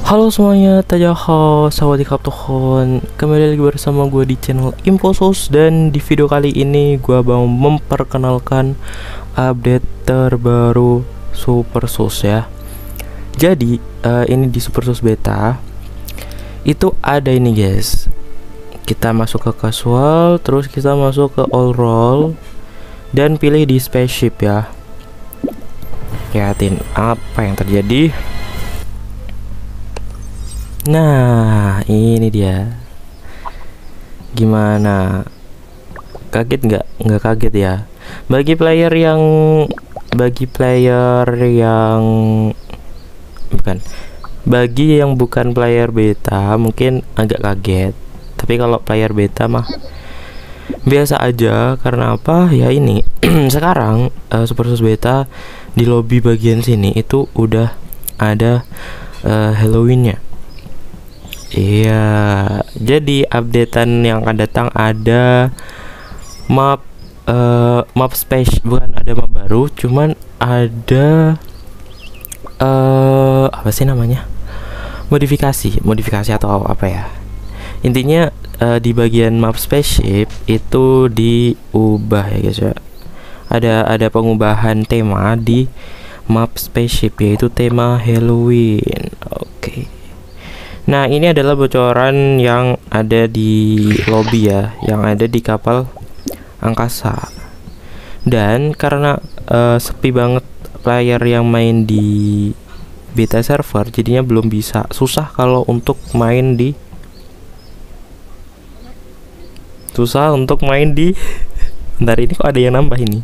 Halo semuanya, Tajaho, sawadikap tuhon. Kembali lagi bersama gue di channel Infosus. Dan di video kali ini gue mau memperkenalkan update terbaru Supersus ya. Jadi ini di Supersus Beta itu ada ini guys. Kita masuk ke casual, terus kita masuk ke all role dan pilih di spaceship ya. Lihatin apa yang terjadi. Nah, ini dia. Gimana? Kaget nggak? Nggak kaget ya. Bagi player yang bukan. Bagi yang bukan player beta mungkin agak kaget. Tapi kalau player beta mah biasa aja. Karena apa? Ya ini. Sekarang Supersus Beta di lobby bagian sini itu udah ada Halloween-nya. Iya, jadi updatean yang akan datang ada map space, bukan ada map baru, cuman ada apa sih namanya? Modifikasi atau apa ya? Intinya di bagian map spaceship itu diubah ya guys ya. Ada pengubahan tema di map spaceship, yaitu tema Halloween. Oke. Nah, ini adalah bocoran yang ada di lobby ya, yang ada di kapal angkasa. Dan karena sepi banget player yang main di beta server, jadinya belum bisa, susah kalau untuk main di bentar, ini kok ada yang nambah ini.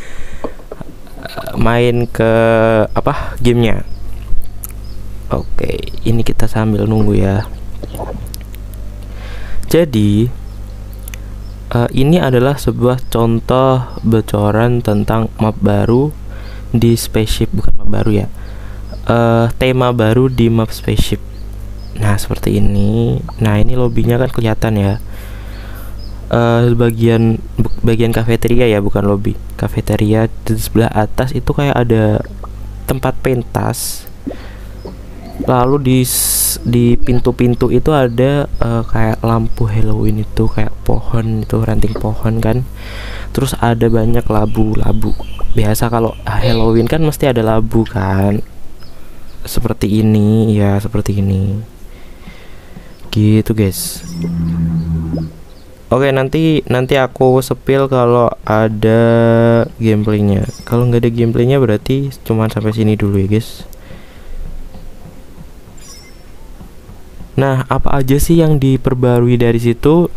Main ke apa gamenya. Oke, ini kita sambil nunggu ya. Jadi ini adalah sebuah contoh bocoran tentang map baru di spaceship, bukan map baru ya, tema baru di map spaceship. Nah, seperti ini. Nah, ini lobbynya kan kelihatan ya. Bagian kafeteria ya, bukan lobby. Kafeteria di sebelah atas itu kayak ada tempat pentas. Lalu di pintu-pintu itu ada kayak lampu Halloween, itu kayak pohon, itu ranting pohon kan. Terus ada banyak labu-labu. Biasa kalau Halloween kan mesti ada labu kan. Seperti ini ya, seperti ini. Gitu guys. Oke, nanti aku spill kalau ada gameplaynya. Kalau nggak ada gameplaynya berarti cuma sampai sini dulu ya guys. Nah, apa aja sih yang diperbarui dari situ?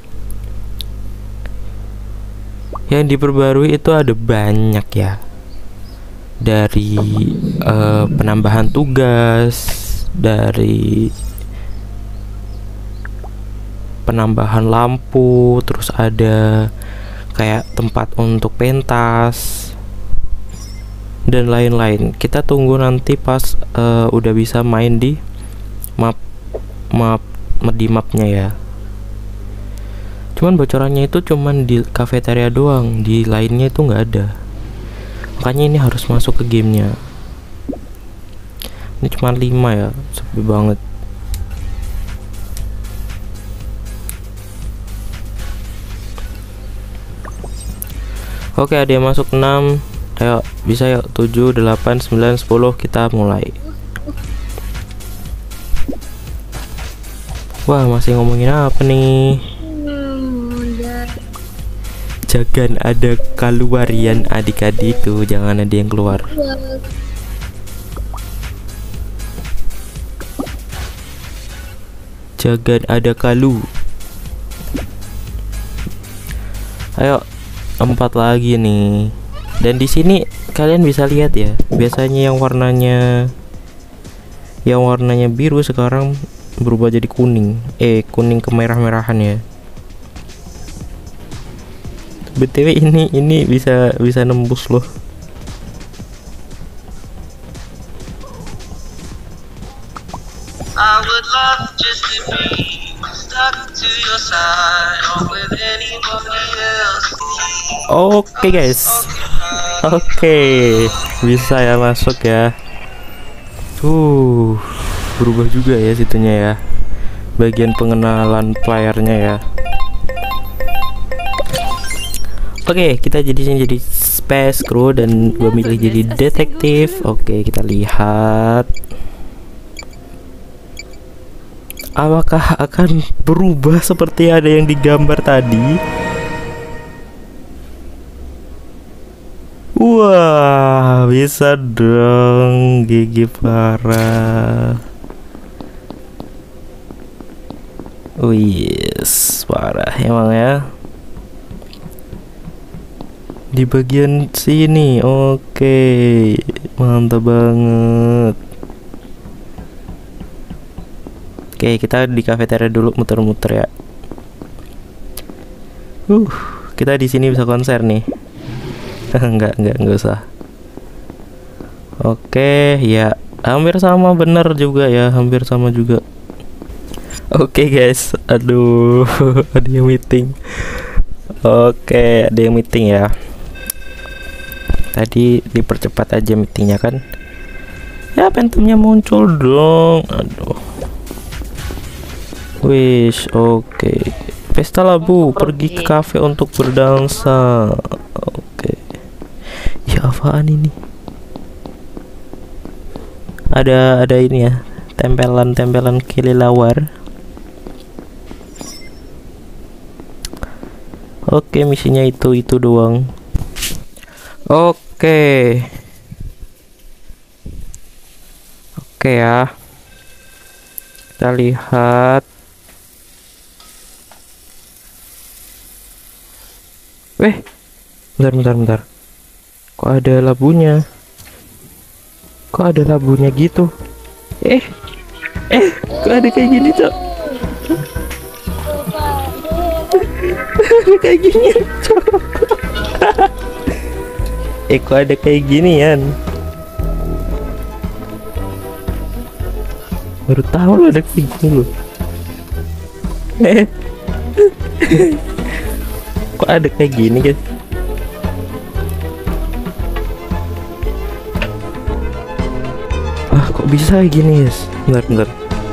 Yang diperbarui itu ada banyak ya. Dari penambahan tugas, dari penambahan lampu, terus ada kayak tempat untuk pentas dan lain-lain. Kita tunggu nanti pas udah bisa main di mapnya ya. Cuman bocorannya itu cuman di kafeteria doang, di lainnya itu nggak ada. Makanya ini harus masuk ke gamenya. Ini cuma 5 ya, sepi banget. Oke, ada yang masuk 6. Ayo, bisa yuk. 7, 8, 9, 10 kita mulai. Wah, masih ngomongin apa nih? Jangan ada keluarian adik-adikku, jangan ada yang keluar. Jangan ada kalu. Ayo, 4 lagi nih. Dan di sini kalian bisa lihat ya, biasanya yang warnanya biru sekarang berubah jadi kuning. Kuning kemerah-merahan ya. BTW ini bisa nembus loh. Oke guys. Oke, bisa ya masuk ya. berubah juga ya situnya ya, bagian pengenalan playernya ya. Oke, kita jadi space crew dan gue milih jadi detektif. Oke, kita lihat apakah akan berubah seperti ada yang digambar tadi. Wah, bisa dong, gigi parah. Oh yes, parah emang ya. Di bagian sini, oke, mantap banget. Oke, kita di kafeteria dulu muter-muter ya. Kita di sini bisa konser nih. Enggak usah. Oke, ya hampir sama, bener juga ya, hampir sama juga. Oke guys, aduh, ada yang meeting. Oke, ada yang meeting ya. Tadi dipercepat aja meetingnya kan. Ya, Phantomnya muncul dong. Aduh. Wish, oke. Pesta labu, pergi ke kafe untuk berdansa. Oke. Ya apaan ini? Ada ini ya, tempelan kelelawar. Oke, misinya itu doang. Oke ya, kita lihat. Bentar. Kok ada labunya? Gitu? Kok ada kayak gini, Cok? Kayak gini, Cok. Kok ada kayak ginian? Baru tahu lo ada kayak gini lo. Kok ada kayak gini, guys? Kok bisa kayak gini, guys? Bentar.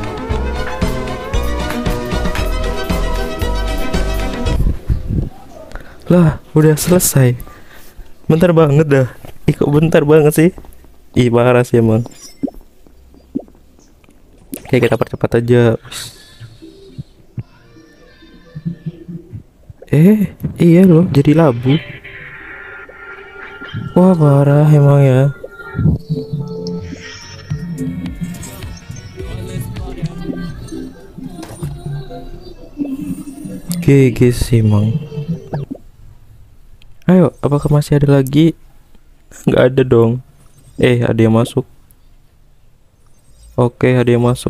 Lah, udah selesai. Bentar banget dah. Kok bentar banget sih? Parah sih emang. Oke, kita percepat aja. Iya loh, jadi labu. Wah, parah emang ya. GG sih emang. Ayo, apakah masih ada lagi? Nggak ada dong. Ada yang masuk. Oke, ada yang masuk.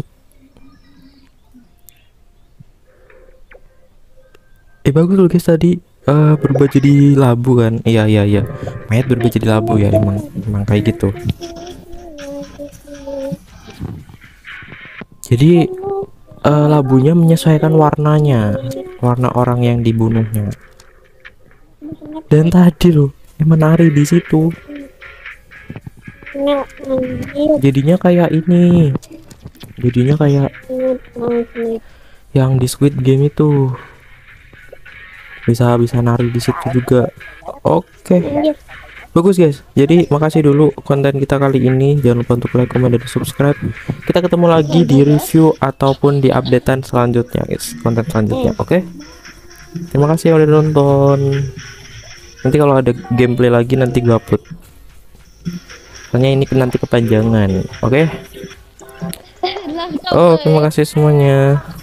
Bagus loh guys tadi. Berubah jadi labu kan? Iya. Mayat berubah jadi labu ya, emang kayak gitu. Jadi labunya menyesuaikan warnanya, warna orang yang dibunuhnya. Dan tadi loh, menari di situ. Jadinya kayak ini. Jadinya kayak yang di Squid Game itu. Bisa nari di situ juga. Oke. Bagus guys. Jadi makasih dulu konten kita kali ini. Jangan lupa untuk like, comment, dan subscribe. Kita ketemu lagi di review ataupun di updatean selanjutnya guys. Konten selanjutnya. Oke. Terima kasih yang udah nonton. Nanti kalau ada gameplay lagi nanti gue upload. Soalnya ini nanti kepanjangan. Oke. Terima kasih semuanya.